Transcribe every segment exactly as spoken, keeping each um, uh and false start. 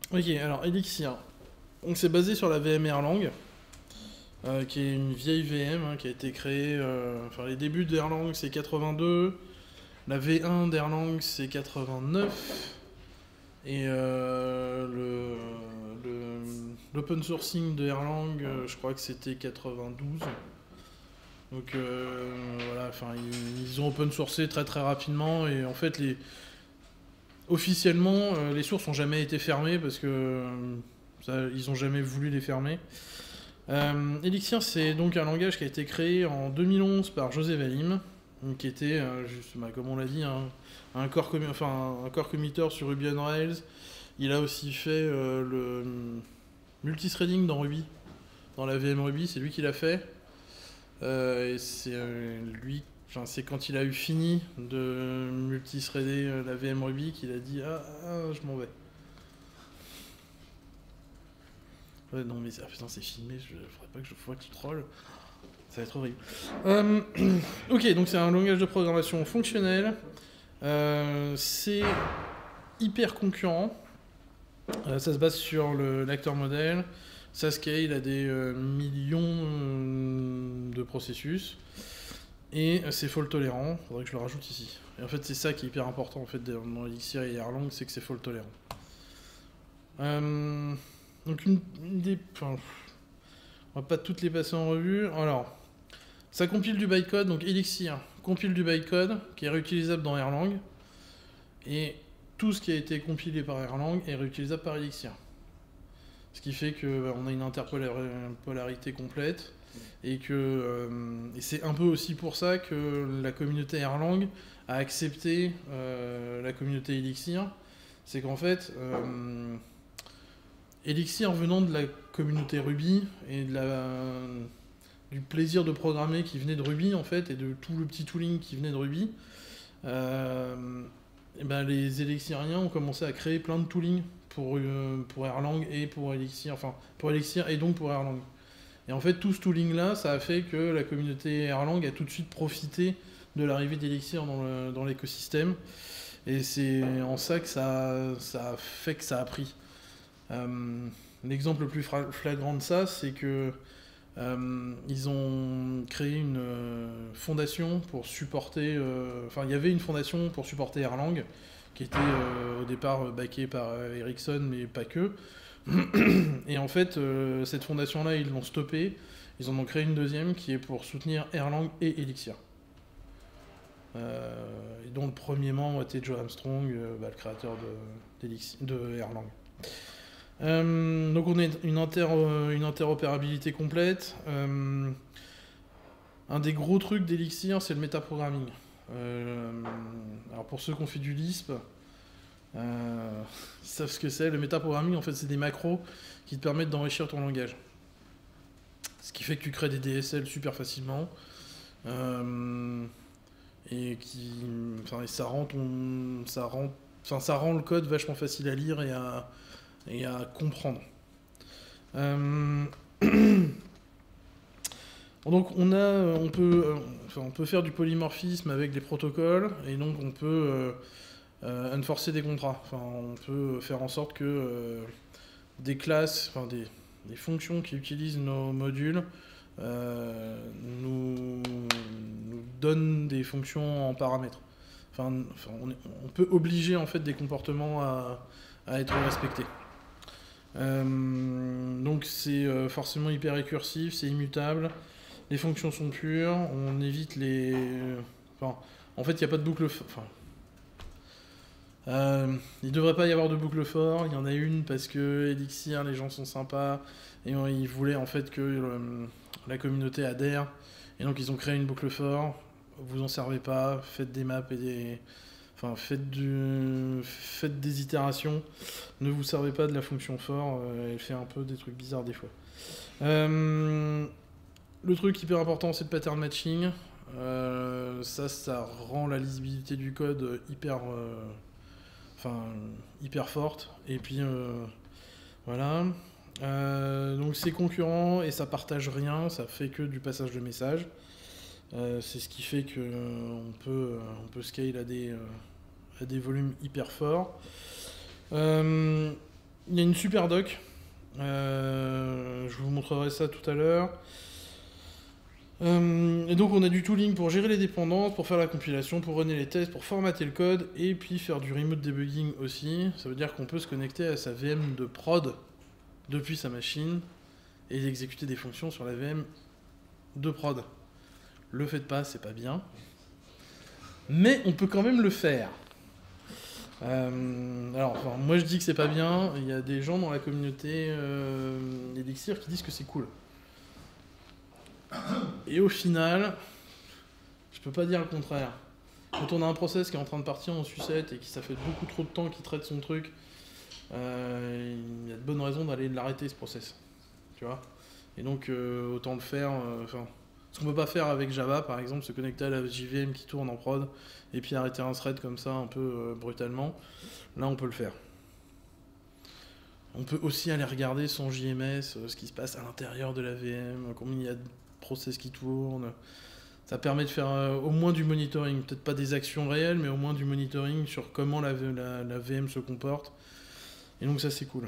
Ok, alors Elixir. Donc c'est basé sur la V M Erlang, euh, qui est une vieille V M hein, qui a été créée. euh, Enfin, les débuts d'Erlang c'est quatre-vingt-deux, la V un d'Erlang c'est quatre-vingt-neuf, et euh, le, le- l'open sourcing de Erlang, euh, je crois que c'était quatre-vingt-douze. Donc euh, voilà, enfin ils, ils ont open sourcé très très rapidement et en fait les officiellement euh, les sources ont jamais été fermées parce que euh, ça, ils ont jamais voulu les fermer. Euh, Elixir, c'est donc un langage qui a été créé en deux mille onze par José Valim, donc qui était, euh, juste, bah, comme on l'a dit, un, un core, commi- enfin, un core committer sur Ruby on Rails. Il a aussi fait euh, le multithreading dans Ruby, dans la V M Ruby, c'est lui qui l'a fait. Euh, et c'est euh, lui, enfin, c'est quand il a eu fini de multithreader euh, la V M Ruby qu'il a dit ah, ah, je m'en vais. Ouais, non mais ah, putain c'est filmé, je faudrait pas que je vois qu'il troll. Ça va être horrible. Euh, ok, donc c'est un langage de programmation fonctionnel. Euh, c'est hyper concurrent. Euh, ça se base sur le- l'acteur modèle. Ça scale à des euh, millions euh, de processus. Et c'est fault tolérant. Faudrait que je le rajoute ici. Et en fait, c'est ça qui est hyper important en fait, dans Elixir et Erlang, c'est que c'est fault tolérant. Euh, donc une, une des... Enfin, on va pas toutes les passer en revue. Alors, ça compile du bytecode, donc Elixir compile du bytecode qui est réutilisable dans Erlang. Et tout ce qui a été compilé par Erlang est réutilisable par Elixir. Ce qui fait qu'on a une interpolarité complète. Et que euh, et c'est un peu aussi pour ça que la communauté Erlang a accepté euh, la communauté Elixir. C'est qu'en fait, euh, Elixir venant de la communauté Ruby et de la, du plaisir de programmer qui venait de Ruby en fait et de tout le petit tooling qui venait de Ruby, euh, et ben les Elixiriens ont commencé à créer plein de tooling pour, euh, pour Erlang et pour Elixir, enfin pour Elixir et donc pour Erlang. Et en fait tout ce tooling là ça a fait que la communauté Erlang a tout de suite profité de l'arrivée d'Elixir dans, le, dans l'écosystème et c'est en ça que ça, ça a fait que ça a pris. Euh, L'exemple le plus flagrant de ça c'est que euh, ils ont créé une euh, fondation pour supporter. euh, Enfin, il y avait une fondation pour supporter Erlang, qui était euh, au départ euh, backée par euh, Ericsson, mais pas que. Et en fait, euh, cette fondation-là, ils l'ont stoppée. Ils en ont créé une deuxième qui est pour soutenir Erlang et Elixir. Euh, et dont le premier membre était Joe Armstrong, euh, bah, le créateur de, de Erlang. Euh, donc on a une, inter, une interopérabilité complète. Euh, un des gros trucs d'Elixir, c'est le métaprogramming. Euh, alors pour ceux qui ont fait du Lisp, euh, ils savent ce que c'est. Le métaprogramming, en fait, c'est des macros qui te permettent d'enrichir ton langage. Ce qui fait que tu crées des D S L super facilement. Euh, et qui, enfin, et ça rend ton, ça rend, enfin, ça rend le code vachement facile à lire et à, et à comprendre. Euh, donc on a, on peut, enfin, on peut faire du polymorphisme avec des protocoles et donc on peut euh, euh, enforcer des contrats. Enfin, on peut faire en sorte que euh, des classes, enfin des, des fonctions qui utilisent nos modules euh, nous, nous donnent des fonctions en paramètres. Enfin, enfin on, est, on peut obliger en fait des comportements à, à être respectés. Euh, donc c'est euh, forcément hyper récursif, c'est immutable, les fonctions sont pures, on évite les... Enfin, en fait il n'y a pas de boucle... Enfin, euh, il devrait pas y avoir de boucle for, il y en a une parce que Elixir, les gens sont sympas, et euh, ils voulaient en fait que euh, la communauté adhère, et donc ils ont créé une boucle for, vous en servez pas, faites des maps et des... Enfin, faites, du... faites des itérations, ne vous servez pas de la fonction for, euh, elle fait un peu des trucs bizarres des fois. Euh, le truc hyper important, c'est le pattern matching. Euh, ça, ça rend la lisibilité du code hyper, euh, enfin, hyper forte. Et puis, euh, voilà. Euh, donc c'est concurrent et ça partage rien, ça fait que du passage de messages. Euh, c'est ce qui fait qu'on euh, peut, euh, on peut scale à des, euh, à des volumes hyper forts. Euh, il y a une super doc. Euh, je vous montrerai ça tout à l'heure. Euh, et donc on a du tooling pour gérer les dépendances, pour faire la compilation, pour runner les tests, pour formater le code, et puis faire du remote debugging aussi. Ça veut dire qu'on peut se connecter à sa V M de prod depuis sa machine et exécuter des fonctions sur la V M de prod. Le faites pas, c'est pas bien. Mais on peut quand même le faire. Euh, alors, enfin, moi je dis que c'est pas bien, il y a des gens dans la communauté euh, Elixir qui disent que c'est cool. Et au final, je peux pas dire le contraire. Quand on a un process qui est en train de partir en sucette et qui ça fait beaucoup trop de temps qu'il traite son truc, euh, il y a de bonnes raisons d'aller l'arrêter ce process. Tu vois. Et donc euh, autant le faire. Enfin, euh, ce qu'on peut pas faire avec Java par exemple, se connecter à la J V M qui tourne en prod et puis arrêter un thread comme ça un peu euh, brutalement. Là on peut le faire. On peut aussi aller regarder son J M S, euh, ce qui se passe à l'intérieur de la V M, combien il y a de process qui tournent. Ça permet de faire euh, au moins du monitoring, peut-être pas des actions réelles, mais au moins du monitoring sur comment la, la, la V M se comporte. Et donc ça c'est cool.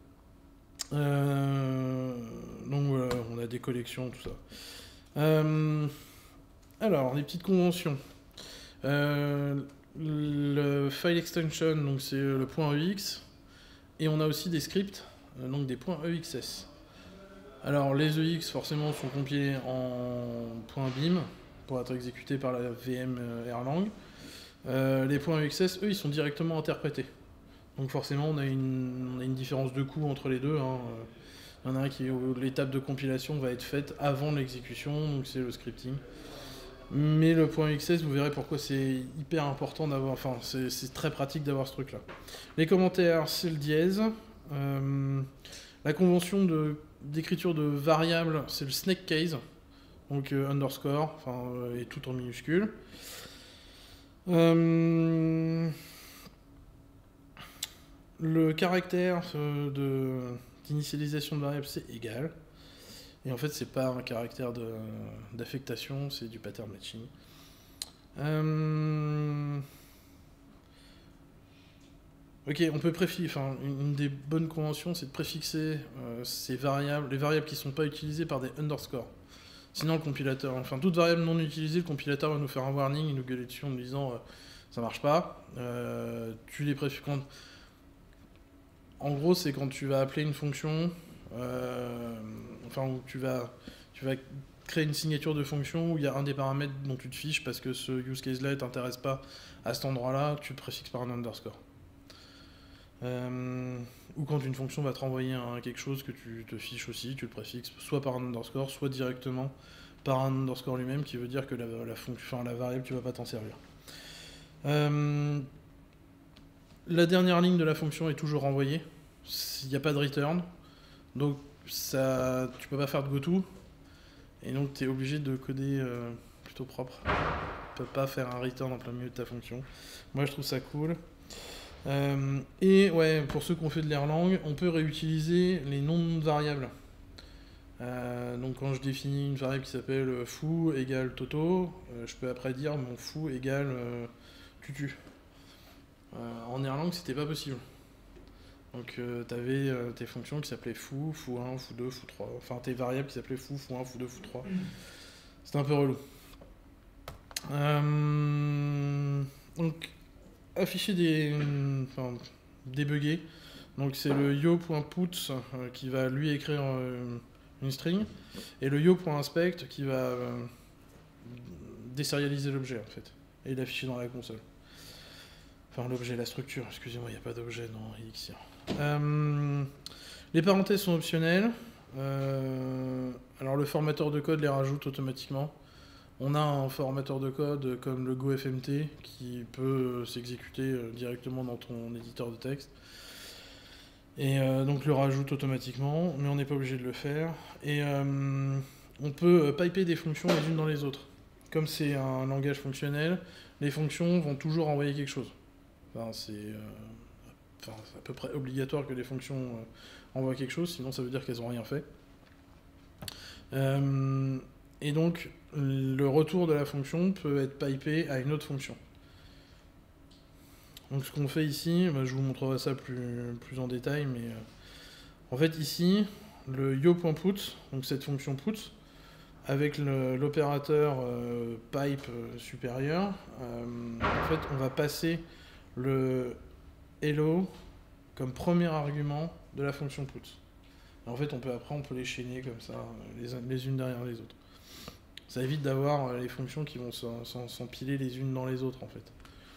Euh, donc voilà, on a des collections, tout ça. Euh, alors, les petites conventions. Euh, le file extension, donc c'est le point E X. Et on a aussi des scripts, euh, donc des points E X S. Alors les E X forcément sont compilés en .bim pour être exécutés par la V M Erlang. Euh, les points E X S, eux, ils sont directement interprétés. Donc forcément on a une, on a une différence de coût entre les deux. Hein. Il y en a un qui, l'étape de compilation va être faite avant l'exécution, donc c'est le scripting. Mais le point E X S, vous verrez pourquoi c'est hyper important d'avoir, enfin c'est très pratique d'avoir ce truc là. Les commentaires, c'est le dièse. Euh, la convention de d'écriture de variables, c'est le snake case, donc euh, underscore, enfin, euh, et tout en minuscule. Euh, le caractère euh, de, d'initialisation de variable, c'est égal. Et en fait, c'est pas un caractère de, d'affectation, c'est du pattern matching. Euh, Ok, on peut préfixer, enfin, une des bonnes conventions, c'est de préfixer euh, ces variables, les variables qui ne sont pas utilisées par des underscores. Sinon, le compilateur, enfin, toute variable non utilisée, le compilateur va nous faire un warning, il nous gueuler dessus en nous disant euh, ça marche pas. Euh, tu les préfixes. Quand... En gros, c'est quand tu vas appeler une fonction, euh, enfin, où tu vas, tu vas créer une signature de fonction où il y a un des paramètres dont tu te fiches parce que ce use case-là ne t'intéresse pas à cet endroit-là, tu le préfixes par un underscore. Euh, ou quand une fonction va te renvoyer un, quelque chose que tu te fiches aussi, tu le préfixes soit par un underscore, soit directement par un underscore lui-même, qui veut dire que la, la, enfin, la variable, tu vas pas t'en servir. Euh, la dernière ligne de la fonction est toujours renvoyée. Il n'y a pas de return. Donc ça, tu peux pas faire de goto. Et donc tu es obligé de coder euh, plutôt propre. Tu peux pas faire un return en plein milieu de ta fonction. Moi je trouve ça cool. Euh, et ouais, pour ceux qui ont fait de l'Erlang, on peut réutiliser les noms de variables. Euh, donc quand je définis une variable qui s'appelle foo égale toto, euh, je peux après dire mon foo égale euh, tutu. Euh, en Erlang, c'était pas possible. Donc euh, tu avais euh, tes fonctions qui s'appelaient foo, foo un, foo deux, foo trois. Enfin tes variables qui s'appelaient foo, foo un, foo deux, foo trois. C'était un peu relou. Euh, donc afficher des, enfin, débugger. Donc c'est le yo.puts euh, qui va lui écrire euh, une string et le yo.inspect qui va euh, désérialiser l'objet en fait et l'afficher dans la console. Enfin l'objet, la structure, excusez-moi, il n'y a pas d'objet dans Elixir. Euh, les parenthèses sont optionnelles. Euh, alors le formateur de code les rajoute automatiquement. On a un formateur de code comme le GoFMT qui peut s'exécuter directement dans ton éditeur de texte. Et euh, donc le rajoute automatiquement, mais on n'est pas obligé de le faire. Et euh, on peut piper des fonctions les unes dans les autres. Comme c'est un langage fonctionnel, les fonctions vont toujours envoyer quelque chose. Enfin, c'est euh, enfin, à peu près obligatoire que les fonctions euh, envoient quelque chose, sinon ça veut dire qu'elles n'ont rien fait. Euh, et donc, le retour de la fonction peut être pipé à une autre fonction. Donc ce qu'on fait ici, bah, je vous montrerai ça plus, plus en détail, mais... Euh, En fait, ici, le yo.put, donc cette fonction put, avec l'opérateur euh, pipe euh, supérieur, euh, en fait, on va passer le hello comme premier argument de la fonction put. Et en fait, on peut après, on peut les chaîner comme ça, les, les unes derrière les autres. Ça évite d'avoir les fonctions qui vont s'empiler les unes dans les autres, en fait.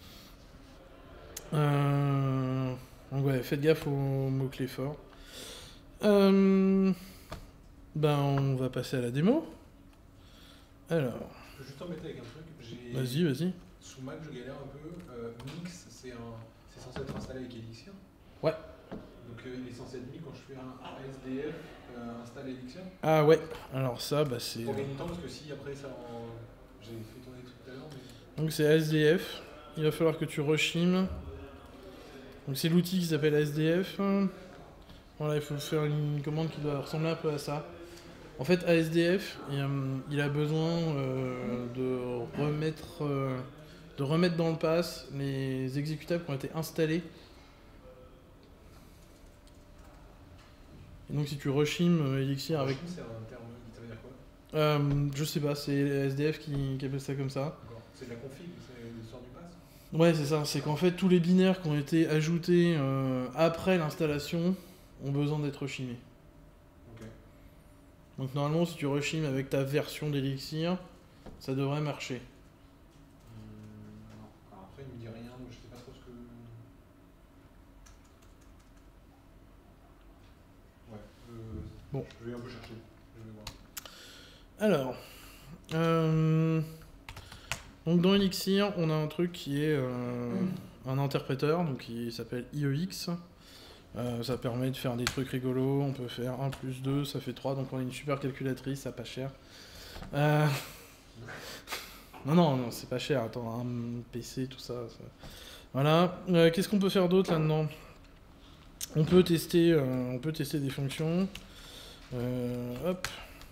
Euh... Donc ouais, faites gaffe aux mots-clés forts. Euh... Ben, on va passer à la démo. Alors... Je peux juste t'embêter avec un truc. Vas-y, vas-y. Sous Mac, je galère un peu. Euh, Mix, c'est un... censé être installé avec Elixir. Ouais. Donc euh, il est censé être mis quand je fais un A S D F euh, install Elixir. Ah ouais, alors ça, bah c'est... Pour gagner du temps, parce que si après ça en... J'ai fait tourner tout à l'heure, mais... Donc c'est A S D F. Il va falloir que tu reshimes. Donc c'est l'outil qui s'appelle A S D F. Voilà, il faut faire une commande qui doit ressembler un peu à ça. En fait, A S D F, il a besoin euh, de, remettre, euh, de remettre dans le pass les exécutables qui ont été installés. Et donc si tu reshimes euh, Elixir avec... C'est un terme, ça veut dire quoi? euh, Je sais pas, c'est A S D F qui, qui appelle ça comme ça. C'est de la config, c'est l'histoire du pass? Ouais, c'est ça. C'est qu'en fait, tous les binaires qui ont été ajoutés euh, après l'installation ont besoin d'être reshimés. Okay. Donc normalement, si tu reshimes avec ta version d'Elixir, ça devrait marcher. Hum, non. Alors après, il me dit rien, donc je sais pas trop ce que... Ouais, euh, bon. Je vais un peu chercher. Je vais voir. Alors, euh, donc dans Elixir, on a un truc qui est euh, mmh. un interpréteur, donc qui s'appelle I E X. Euh, ça permet de faire des trucs rigolos. On peut faire un plus deux, ça fait trois, donc on a une super calculatrice, ça pas cher. Euh... Non, non, non, c'est pas cher. Attends, un P C, tout ça. ça... Voilà. Euh, Qu'est-ce qu'on peut faire d'autre là-dedans? On peut tester, euh, on peut tester des fonctions. Euh, hop.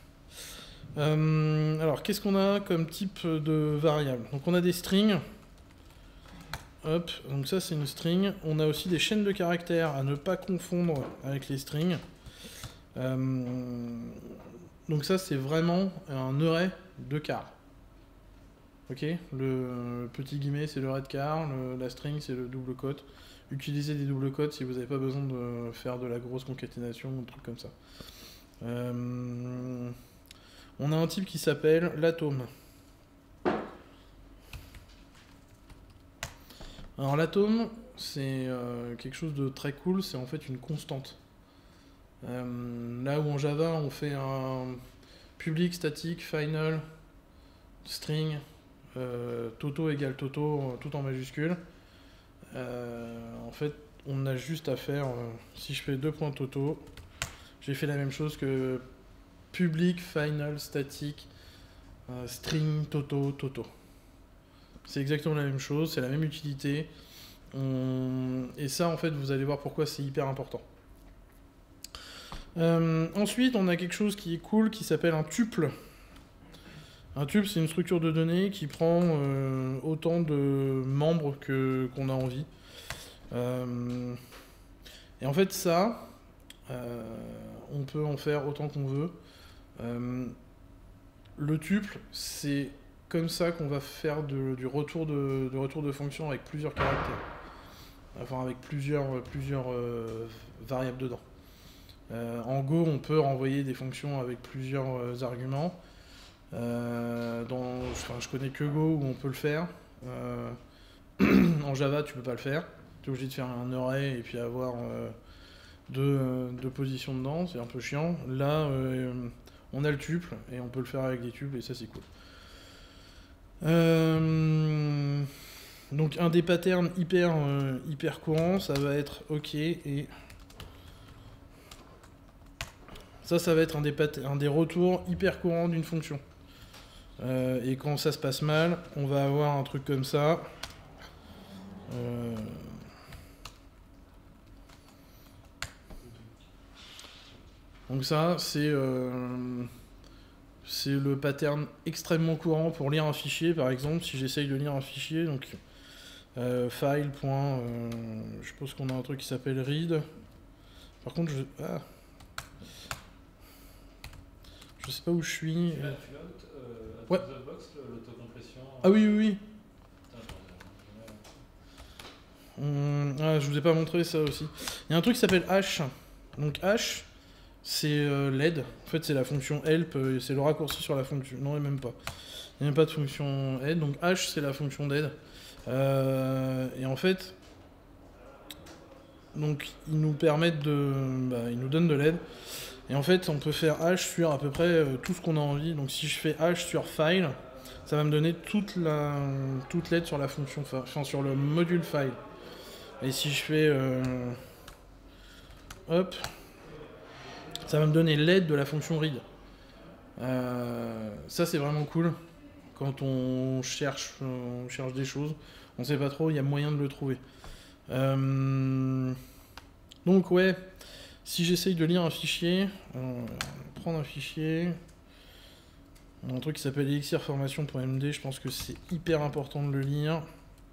Euh, alors, qu'est-ce qu'on a comme type de variable? Donc, on a des strings. Hop, donc ça c'est une string. On a aussi des chaînes de caractères à ne pas confondre avec les strings. Euh, donc ça c'est vraiment un array de char. Ok, le petit guillemet c'est le array de char, le, la string c'est le double quote. Utilisez des double quotes si vous n'avez pas besoin de faire de la grosse concaténation ou un truc comme ça. Euh, on a un type qui s'appelle l'atome. Alors l'atome, c'est euh, quelque chose de très cool, c'est en fait une constante. Euh, là où en Java, on fait un public, static, final, string, euh, toto égale toto, tout en majuscule. Euh, en fait, on a juste à faire, euh, si je fais deux points toto, j'ai fait la même chose que public, final, static, euh, string, toto, toto. C'est exactement la même chose, c'est la même utilité. On... Et ça, en fait, vous allez voir pourquoi c'est hyper important. Euh, ensuite, on a quelque chose qui est cool qui s'appelle un tuple. Un tuple, c'est une structure de données qui prend euh, autant de membres que, qu'on a envie. Euh, et en fait, ça, euh, on peut en faire autant qu'on veut. Euh, le tuple, c'est comme ça qu'on va faire de, du retour de, de retour de fonction avec plusieurs caractères. Enfin, avec plusieurs, plusieurs euh, variables dedans. Euh, en Go, on peut renvoyer des fonctions avec plusieurs euh, arguments. Euh, dans, enfin, je connais que Go où on peut le faire. Euh, en Java, tu peux pas le faire. Tu es obligé de faire un array et puis avoir euh, deux, deux positions dedans. C'est un peu chiant. Là, euh, on a le tuple et on peut le faire avec des tuples et ça, c'est cool. Euh, donc un des patterns hyper, euh, hyper courants, ça va être OK et ça, ça va être un des, un des retours hyper courants d'une fonction. Euh, et quand ça se passe mal, on va avoir un truc comme ça. Euh... Donc ça, c'est euh... c'est le pattern extrêmement courant pour lire un fichier, par exemple, si j'essaye de lire un fichier, donc euh, file. Euh, je suppose qu'on a un truc qui s'appelle read. Par contre, je... Ah, Je sais pas où je suis. Tu l'as tu l'as, euh, Ouais. out of the box, le- l'autocompression. Ah oui, oui, oui. Putain, j'en ai- Hum, ah, je vous ai pas montré ça aussi. Il y a un truc qui s'appelle H. Donc H, c'est euh, l'aide. En fait, c'est la fonction help, euh, c'est le raccourci sur la fonction. Non, et même pas. Il n'y a même pas de fonction aide. Donc H, c'est la fonction d'aide. Euh, et en fait, donc ils nous permettent de, bah, ils nous donnent de l'aide. Et en fait, on peut faire H sur à peu près euh, tout ce qu'on a envie. Donc si je fais H sur file, ça va me donner toute la, toute l'aide sur la fonction, fa- enfin sur le module file. Et si je fais euh, hop, ça va me donner l'aide de la fonction read. Euh, ça c'est vraiment cool. Quand on cherche, on cherche des choses, on sait pas trop, il y a moyen de le trouver. Euh, donc ouais, si j'essaye de lire un fichier, euh, prendre un fichier, un truc qui s'appelle elixirformation.md, je pense que c'est hyper important de le lire.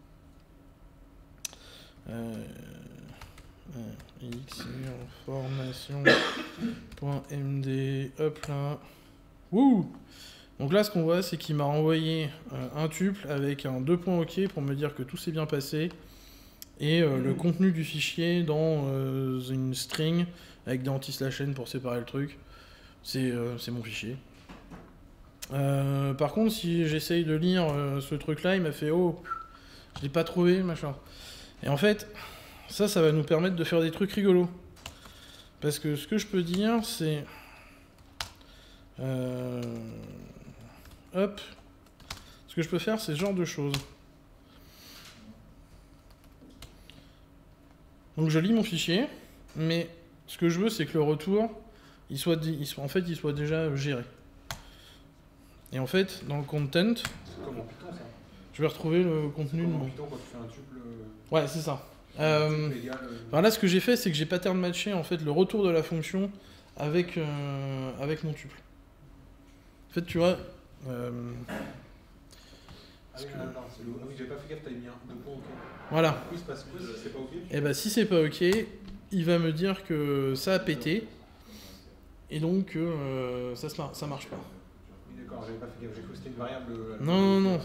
Euh, euh, elixirformation.md, hop là. Wouh! Donc là, ce qu'on voit, c'est qu'il m'a envoyé euh, un tuple avec un deux points OK pour me dire que tout s'est bien passé et euh, le contenu du fichier dans euh, une string avec des anti-slash n pour séparer le truc. C'est euh, c'est mon fichier. Euh, par contre, si j'essaye de lire euh, ce truc-là, il m'a fait « Oh, je l'ai pas trouvé, machin ». Et en fait, ça, ça va nous permettre de faire des trucs rigolos. Parce que ce que je peux dire, c'est... Euh... Hop. Ce que je peux faire, c'est ce genre de choses. Donc je lis mon fichier, mais ce que je veux, c'est que le retour, il soit, il soit, en fait, il soit déjà géré. Et en fait, dans le content, C'est comme en Python, ça. je vais retrouver le contenu de Comme en mon... Python, quand tu fais un tuple. euh, Ouais, c'est ça. un Euh... tuple égal, euh, Alors là, ce que j'ai fait, c'est que j'ai pattern matché en fait le retour de la fonction avec, euh, avec mon tuple. En fait, tu vois. Euh... Ah oui, que- attends, c'est le- ah oui, j'avais pas fait gaffe, t'avais mis un deux points OK. Voilà. Oui, c'est parce que c'est pas OK. Et bah, si c'est pas ok, il va me dire que ça a pété. Et donc, euh, ça, se mar- ça marche pas. Oui, d'accord, j'avais pas fait gaffe, j'ai cru que c'était une variable. euh, Non, non, non.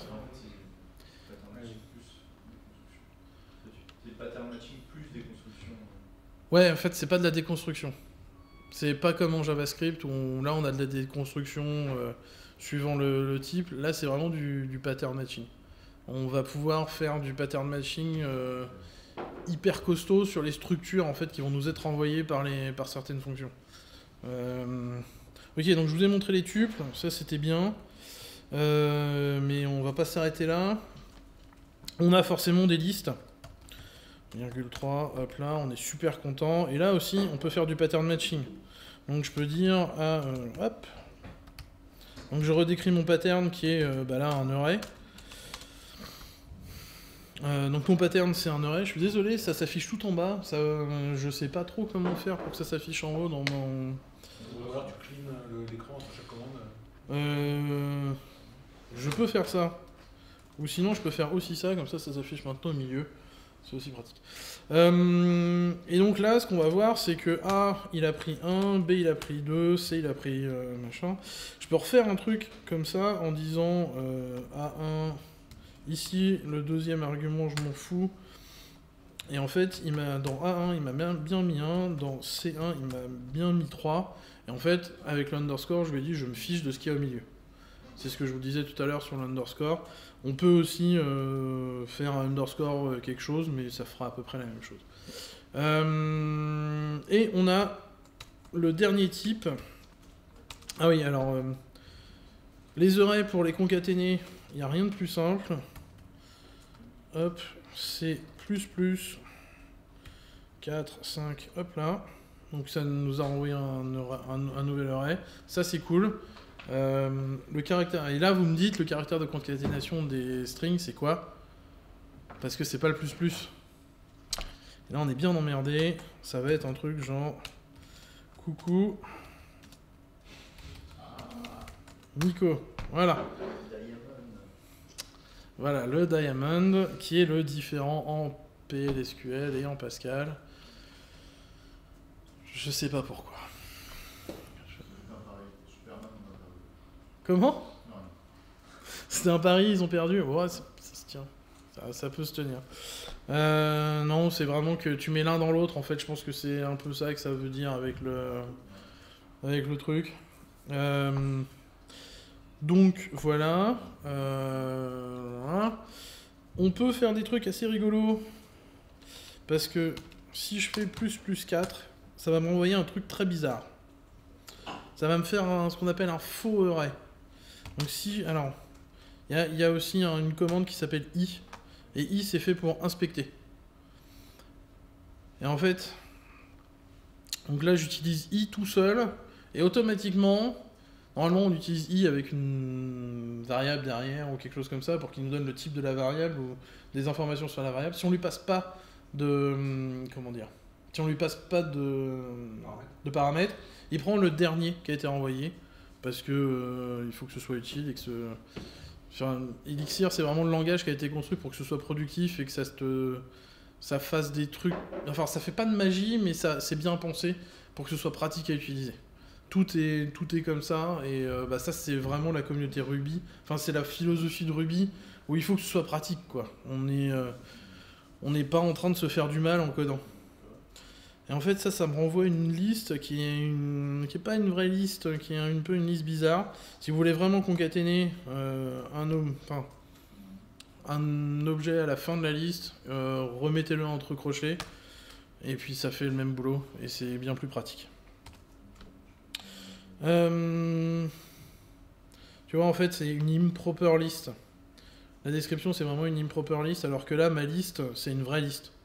C'est pattern matching plus des constructions. Ouais, en fait, c'est pas de la déconstruction. C'est pas comme en JavaScript où on- là, on a de la déconstruction euh, suivant le, le type. Là, c'est vraiment du, du pattern matching. On va pouvoir faire du pattern matching euh, hyper costaud sur les structures en fait qui vont nous être envoyées par, les, par certaines fonctions. Euh, Ok, donc je vous ai montré les tuples, ça c'était bien. Euh, mais on va pas s'arrêter là. On a forcément des listes. virgule trois, hop là, on est super content. Et là aussi, on peut faire du pattern matching. Donc je peux dire, ah, euh, hop. Donc je redécris mon pattern qui est euh, bah là un array. Euh, donc mon pattern c'est un array. Je suis désolé, ça s'affiche tout en bas. Ça, euh, je sais pas trop comment faire pour que ça s'affiche en haut dans mon. Ou alors tu clean euh, l'écran entre chaque commande. Euh, je peux faire ça. Ou sinon je peux faire aussi ça, comme ça ça s'affiche maintenant au milieu. C'est aussi pratique. Euh, et donc là, ce qu'on va voir, c'est que A, il a pris un, B, il a pris deux, C, il a pris euh, machin. Je peux refaire un truc comme ça en disant euh, A un, ici, le deuxième argument, je m'en fous. Et en fait, il m'a dans A un, il m'a bien, bien mis un, dans C un, il m'a bien mis trois. Et en fait, avec l'underscore, je lui ai dit, je me fiche de ce qu'il y a au milieu. C'est ce que je vous disais tout à l'heure sur l'underscore. On peut aussi euh, faire un underscore euh, quelque chose, mais ça fera à peu près la même chose. Euh, et on a le dernier type. Ah oui, alors, euh, les arrays pour les concaténer, il n'y a rien de plus simple. Hop, c'est plus plus quatre, cinq, hop là. Donc ça nous a envoyé un, un, un nouvel array. Ça c'est cool. Euh, le caractère, et là vous me dites le caractère de concaténation des strings c'est quoi? Parce que c'est pas le plus plus. Et là on est bien emmerdé. Ça va être un truc genre coucou Nico. Voilà. Voilà le diamond qui est le différent en P L S Q L et en Pascal. Je sais pas pourquoi. Comment? Non. C'était un pari, ils ont perdu. Ouais, ça, ça se tient. Ça, ça peut se tenir. Euh, non, c'est vraiment que tu mets l'un dans l'autre. En fait, je pense que c'est un peu ça que ça veut dire avec le, avec le truc. Euh, donc, voilà. Euh, voilà. On peut faire des trucs assez rigolos. Parce que si je fais plus plus quatre, ça va m'envoyer un truc très bizarre. Ça va me faire un- ce qu'on appelle un faux array. Donc si... Alors, il y a, y a aussi hein, une commande qui s'appelle i. Et i, c'est fait pour inspecter. Et en fait... Donc là, j'utilise i tout seul. Et automatiquement... Normalement, on utilise i avec une variable derrière ou quelque chose comme ça pour qu'il nous donne le type de la variable ou des informations sur la variable. Si on lui passe pas de... Comment dire? Si on lui passe pas de, de paramètres, il prend le dernier qui a été renvoyé parce que euh, il faut que ce soit utile et que ce... Enfin, Elixir, c'est vraiment le langage qui a été construit pour que ce soit productif et que ça te... ça fasse des trucs... Enfin, ça fait pas de magie, mais ça c'est bien pensé pour que ce soit pratique à utiliser. Tout est, tout est comme ça, et euh, bah, ça c'est vraiment la communauté Ruby. Enfin, c'est la philosophie de Ruby où il faut que ce soit pratique, quoi. On est, euh, on n'est pas en train de se faire du mal en codant. Et en fait, ça, ça me renvoie une liste qui est, une... qui est pas une vraie liste, qui est un peu une liste bizarre. Si vous voulez vraiment concaténer euh, un, homme, enfin, un objet à la fin de la liste, euh, remettez-le entre crochets, et puis ça fait le même boulot, et c'est bien plus pratique. Euh... Tu vois, en fait, c'est une improper list. La description, c'est vraiment une improper list, alors que là, ma liste, c'est une vraie liste.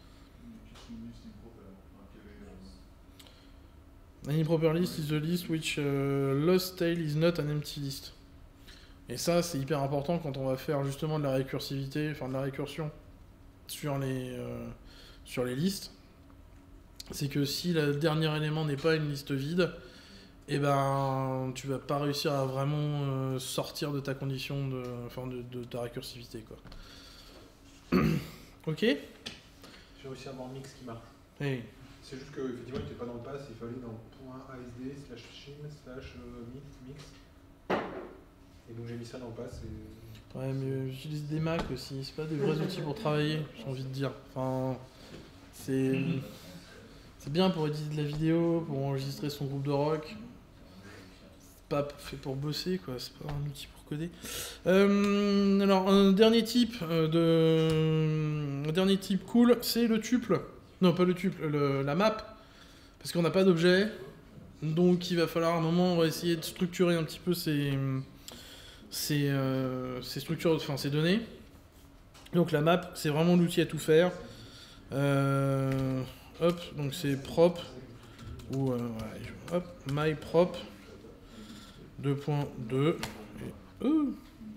An improper list is a list which uh, lost tail is not an empty list. Et ça, c'est hyper important quand on va faire justement de la récursivité, enfin de la récursion sur les, euh, sur les listes. C'est que si le dernier élément n'est pas une liste vide, et eh ben tu vas pas réussir à vraiment euh, sortir de ta condition de, enfin de, de ta récursivité, quoi. Ok. J'ai réussi à avoir un mix qui marche. Hey. C'est juste qu'effectivement il n'était pas dans le pass, il fallait dans .asd slash shin slash mix mix. Et donc j'ai mis ça dans le pass et... Ouais, mais j'utilise des Mac aussi, c'est pas des vrais outils pour travailler, j'ai envie de dire. Enfin, c'est c'est bien pour éditer de la vidéo, pour enregistrer son groupe de rock. Pas fait pour bosser, quoi, c'est pas un outil pour coder. Euh, alors, un dernier type euh, de... Un dernier type cool, c'est le tuple. Non, pas le tuple, le... la map. Parce qu'on n'a pas d'objet. Donc il va falloir à un moment, on va essayer de structurer un petit peu ces, ces, euh, ces structures, enfin ces données. Donc la map, c'est vraiment l'outil à tout faire. Euh, hop, donc c'est prop, ou euh, ouais, hop, my prop. deux point deux. Euh.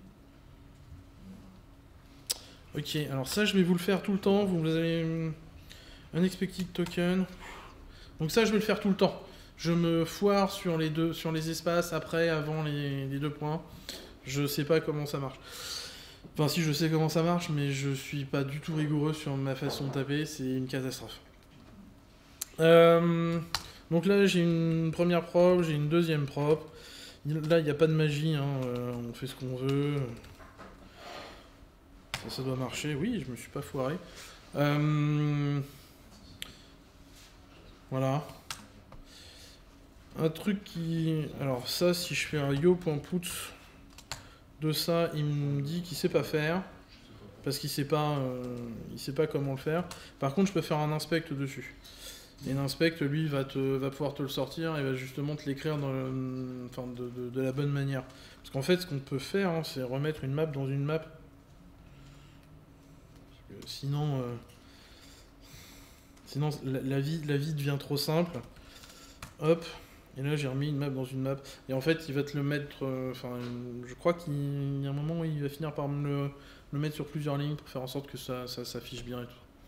Ok, alors ça je vais vous le faire tout le temps. Vous avez un expected token. Donc ça je vais le faire tout le temps. Je me foire sur les deux, sur les espaces après, avant les, les deux points. Je sais pas comment ça marche. Enfin si, je sais comment ça marche, mais je suis pas du tout rigoureux sur ma façon de taper. C'est une catastrophe. Euh, donc là j'ai une première prop, j'ai une deuxième prop. Là, il n'y a pas de magie, hein. euh, on fait ce qu'on veut. Ça, ça doit marcher. Oui, je me suis pas foiré. Euh... Voilà. Un truc qui... Alors ça, si je fais un yo.put de ça, il me dit qu'il sait pas faire. Parce qu'il sait pas, euh, il sait pas comment le faire. Par contre, je peux faire un inspect dessus. Et l'inspect, lui, va, te, va pouvoir te le sortir et va justement te l'écrire dans le, enfin, de, de, de la bonne manière. Parce qu'en fait, ce qu'on peut faire, hein, c'est remettre une map dans une map. Parce que sinon, euh, sinon la, la, vie, la vie devient trop simple. Hop. Et là, j'ai remis une map dans une map. Et en fait, il va te le mettre... Enfin, euh, je crois qu'il y a un moment où il va finir par me le, le mettre sur plusieurs lignes pour faire en sorte que ça, ça s'affiche bien et tout.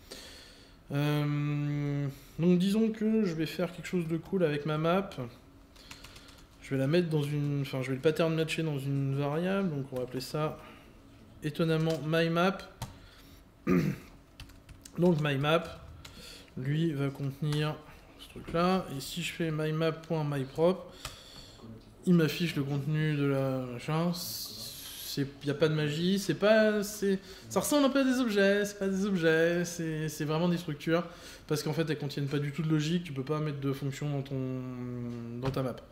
Euh, donc disons que je vais faire quelque chose de cool avec ma map. Je vais la mettre dans une... Enfin, je vais le pattern matcher dans une variable. Donc on va appeler ça étonnamment myMap. Donc myMap, lui, va contenir ce truc là. Et si je fais mymap.myprop, il m'affiche le contenu de la machin. Il n'y a pas de magie, c'est pas, c'est, ça ressemble un peu à des objets, c'est pas des objets, c'est, c'est vraiment des structures, parce qu'en fait elles contiennent pas du tout de logique, tu peux pas mettre de fonction dans, ton, dans ta map.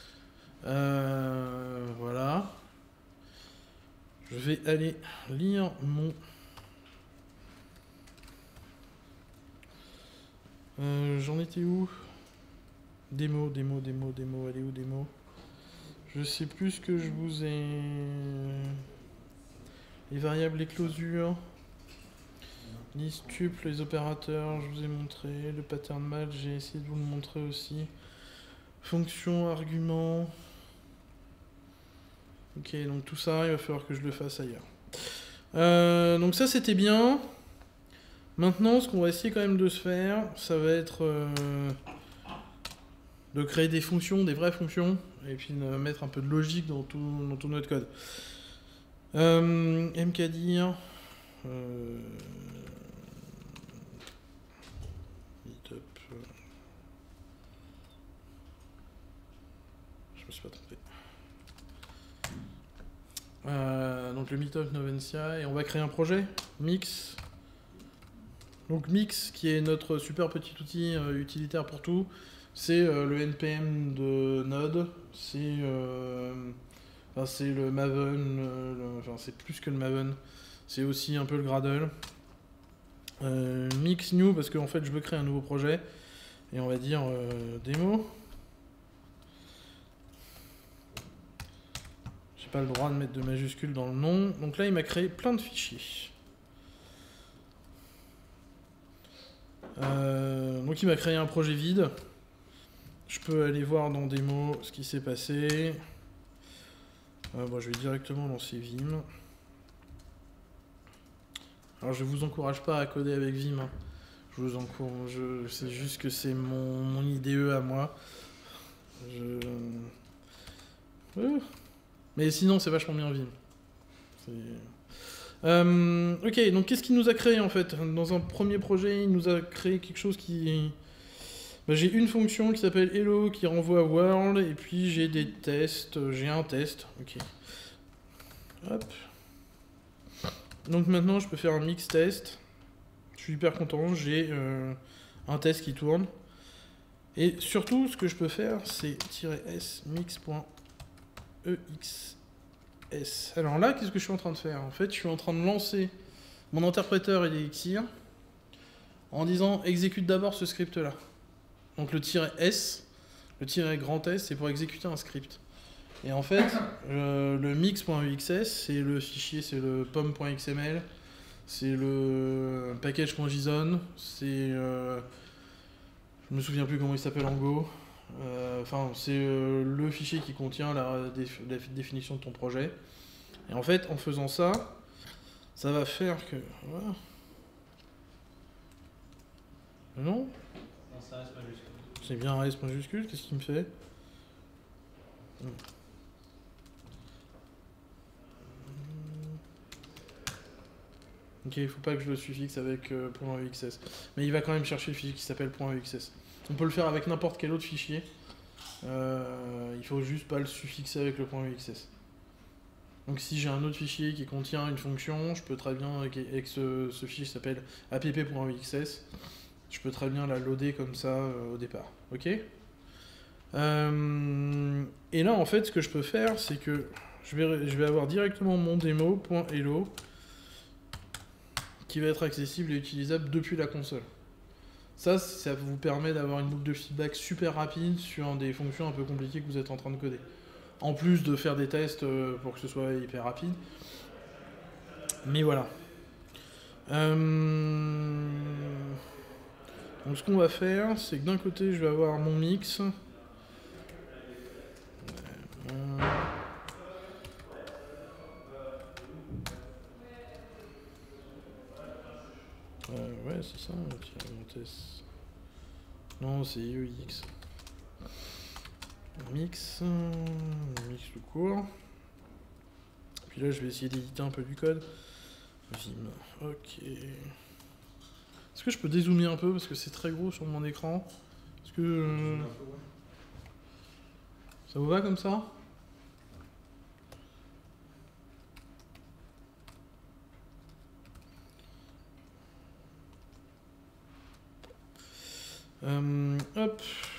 Euh, voilà. Je vais aller lire mon... Euh, j'en étais où? Démo, démo, démo, démo, elle est où démo? Je sais plus ce que je vous ai... Les variables, les closures, liste tuple, les opérateurs, je vous ai montré. Le pattern match, j'ai essayé de vous le montrer aussi. Fonction, argument. Ok, donc tout ça, il va falloir que je le fasse ailleurs. Euh, donc ça, c'était bien. Maintenant, ce qu'on va essayer quand même de se faire, ça va être euh, de créer des fonctions, des vraies fonctions, et puis de mettre un peu de logique dans tout, dans tout notre code. Euh, mkdir. Euh, meetup. Je me suis pas trompé. Euh, donc le meetup Novencia, et on va créer un projet, Mix. Donc Mix, qui est notre super petit outil euh, utilitaire pour tout, c'est euh, le N P M de Node, c'est euh, enfin, c'est le Maven, euh, le, enfin c'est plus que le Maven, c'est aussi un peu le Gradle. Euh, Mix new, parce qu'en fait je veux créer un nouveau projet, et on va dire euh, démo. J'ai pas le droit de mettre de majuscules dans le nom, donc là il m'a créé plein de fichiers. Euh, donc il m'a créé un projet vide. Je peux aller voir dans démo ce qui s'est passé. Euh, bon, je vais directement lancer Vim. Alors je vous encourage pas à coder avec Vim. Hein. Je vous encourage. Je... C'est juste que c'est mon... mon I D E à moi. Je... Euh. Mais sinon c'est vachement bien Vim. C'est... Euh, ok, donc qu'est-ce qu'il nous a créé en fait? Dans un premier projet, il nous a créé quelque chose qui... Bah, j'ai une fonction qui s'appelle hello qui renvoie à world, et puis j'ai des tests, j'ai un test, ok. Hop. Donc maintenant je peux faire un mix test. Je suis hyper content, j'ai euh, un test qui tourne. Et surtout ce que je peux faire c'est -s mix.ex. Alors là, qu'est-ce que je suis en train de faire? En fait, je suis en train de lancer mon interpréteur Elixir en disant exécute d'abord ce script-là. Donc le -s, le tiret grand S, c'est pour exécuter un script. Et en fait, euh, le mix.exs, c'est le fichier, c'est le pom.xml, c'est le package.json, c'est... Euh, je me souviens plus comment il s'appelle en Go. Enfin, euh, c'est euh, le fichier qui contient la, déf la définition de ton projet. Et en fait, en faisant ça, ça va faire que... Voilà. Non, c'est un S majuscule. C'est bien un S majuscule, qu'est-ce qu'il me fait? hmm. Ok, il faut pas que je le suffixe avec euh, .exs. Mais il va quand même chercher le fichier qui s'appelle .exs. On peut le faire avec n'importe quel autre fichier. Euh, il faut juste pas le suffixer avec le .exs. Donc si j'ai un autre fichier qui contient une fonction, je peux très bien, avec, avec ce, ce fichier qui s'appelle app.exs, je peux très bien la loader comme ça euh, au départ. Ok euh, Et là en fait ce que je peux faire c'est que je vais, je vais avoir directement mon démo.hello qui va être accessible et utilisable depuis la console. Ça, ça vous permet d'avoir une boucle de feedback super rapide sur des fonctions un peu compliquées que vous êtes en train de coder. En plus de faire des tests pour que ce soit hyper rapide. Mais voilà. Euh... Donc ce qu'on va faire, c'est que d'un côté, je vais avoir mon mix. Euh... Euh, ouais, c'est ça, test. Non, c'est I E X. Mix, mix tout court. Puis là, je vais essayer d'éditer un peu du code. Vim, ok. Est-ce que je peux dézoomer un peu parce que c'est très gros sur mon écran? Est-ce que euh... ça vous va comme ça? Euh, hop.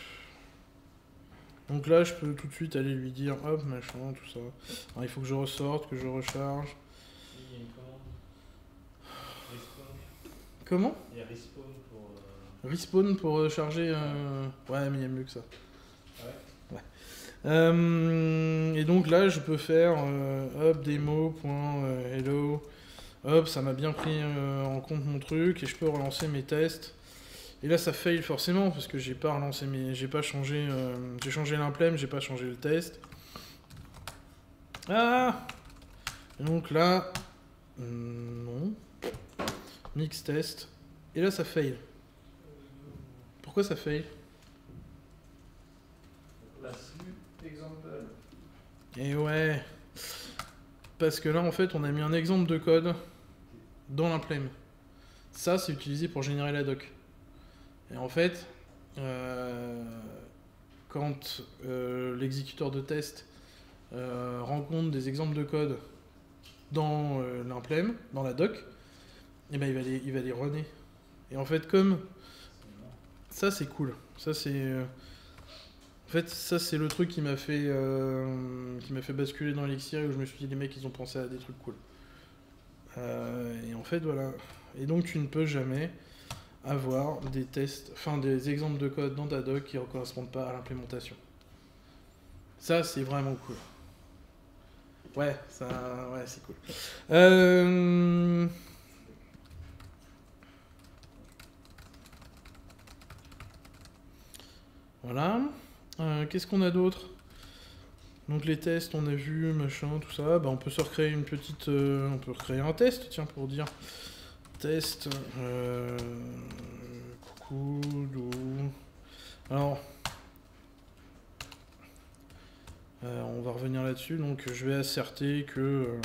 Donc là, je peux tout de suite aller lui dire, hop, machin, tout ça. Alors, il faut que je ressorte, que je recharge. Il y a une commande. Respawn. Comment? Il y a respawn pour. euh, Respawn pour euh, charger... euh, Ouais, mais il y a mieux que ça. Ah ouais. Euh, et donc là, je peux faire euh, hop, démo.hello. Hop, ça m'a bien pris euh, en compte mon truc et je peux relancer mes tests. Et là, ça fail forcément parce que j'ai pas relancé mes, j'ai pas changé, euh, j'ai changé l'implem, j'ai pas changé le test. Ah. Et donc là, hum, non. Mix test. Et là, ça fail. Pourquoi ça fail? La flux example. Et ouais. Parce que là, en fait, on a mis un exemple de code dans l'implem. Ça, c'est utilisé pour générer la doc. Et en fait, euh, quand euh, l'exécuteur de test euh, rencontre des exemples de code dans euh, l'implem, dans la doc, et ben il va les, il va les runner. Et en fait, comme ça, c'est cool. Ça, c'est euh, en fait, ça, c'est le truc qui m'a fait, euh, qui m'a fait basculer dans Elixir et où je me suis dit, les mecs, ils ont pensé à des trucs cool. Euh, et en fait, voilà. Et donc, tu ne peux jamais avoir des tests, enfin des exemples de code dans ta doc qui ne correspondent pas à l'implémentation. Ça, c'est vraiment cool. Ouais, ça, ouais, c'est cool. Euh... Voilà. Euh, Qu'est-ce qu'on a d'autre? Donc les tests, on a vu, machin, tout ça. Bah, on peut se recréer une petite... euh, on peut recréer un test, tiens, pour dire... Test... Euh, coucou, do... Alors... Euh, on va revenir là-dessus. Donc je vais asserter que... Euh,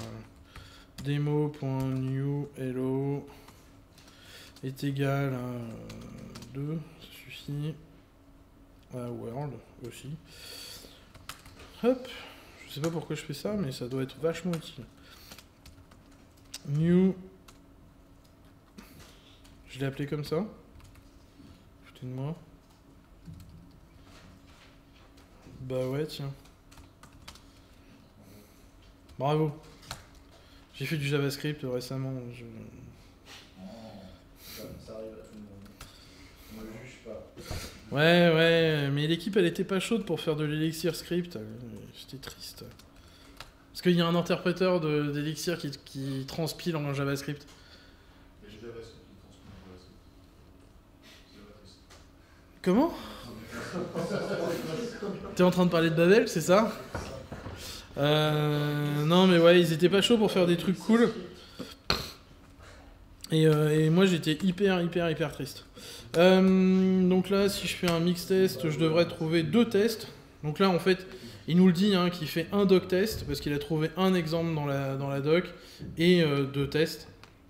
demo.new hello est égal à deux, ça suffit. À world aussi. Hop, je sais pas pourquoi je fais ça, mais ça doit être vachement utile. New. Je l'ai appelé comme ça. Foutez de moi. Bah ouais, tiens. Bravo. J'ai fait du JavaScript récemment. Je... Ça, ça arrive à tout le monde. Ne me juge pas. Ouais, ouais, mais l'équipe elle était pas chaude pour faire de l'Elixir script. Euh, J'étais triste. Parce qu'il y a un interpréteur de- d'Elixir qui, qui transpile en JavaScript. Mais j'ai JavaScript qui transpose en JavaScript. C'est Comment? T'es en train de parler de Babel, c'est ça? euh, Non, mais ouais, ils étaient pas chauds pour faire des trucs cool. Et, euh, et moi j'étais hyper, hyper, hyper triste. Euh, donc là, si je fais un mix test, je devrais trouver deux tests. Donc là, en fait, il nous le dit hein, qu'il fait un doc test parce qu'il a trouvé un exemple dans la, dans la doc et euh, deux tests.